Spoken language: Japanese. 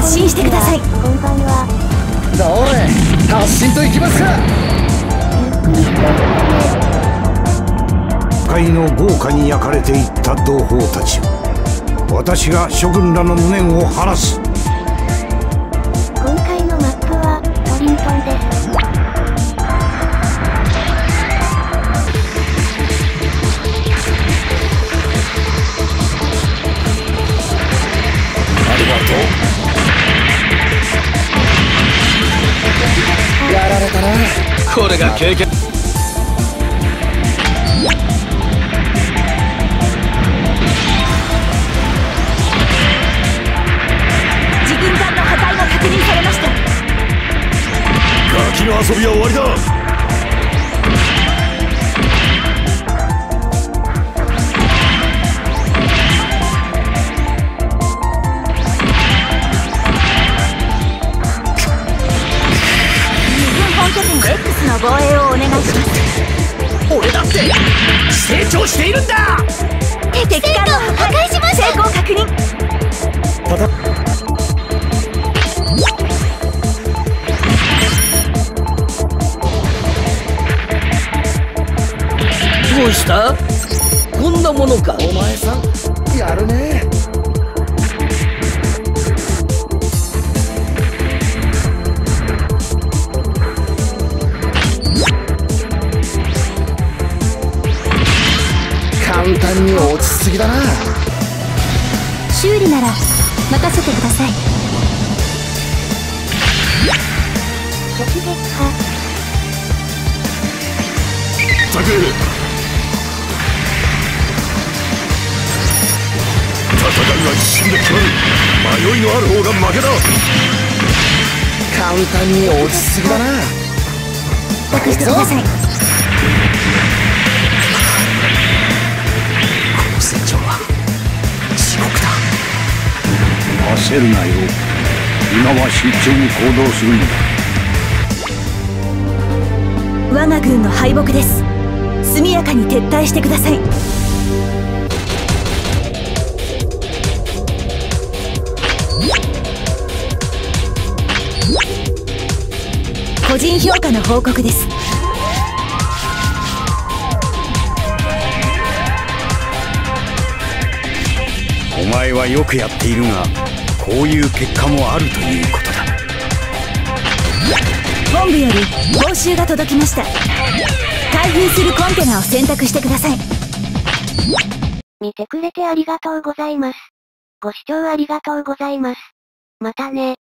発進してください。 こんばんは。 どれ発進といきますか。 界の豪華に焼かれていった同胞たち、私が諸軍らの無念を晴らす。 今回のマップはトリントンです。 ありがとう。やられたな。これが経験。 自軍艦の破壊が確認されました。 ガキの遊びは終わりだ。 拠点 X の防衛をお願いします。 俺だって成長しているんだ。 敵艦の破壊しました。成功確認。 どうした？こんなものか。お前さんやるね。簡単に落ちすぎだな。 修理なら任せてください。 敵撃破。 たく戦いは一瞬で決まる。迷いのある方が負けだ。簡単に落ちすぎだな。 託してください。 戦場は地獄だ。 焦るなよ。今は慎重に行動するのだ。 我が軍の敗北です。速やかに撤退してください。個人評価の報告です。 お前はよくやっているが、こういう結果もあるということだ。 本部より報酬が届きました。開封するコンテナを選択してください。 見てくれてありがとうございます。ご視聴ありがとうございます。またね。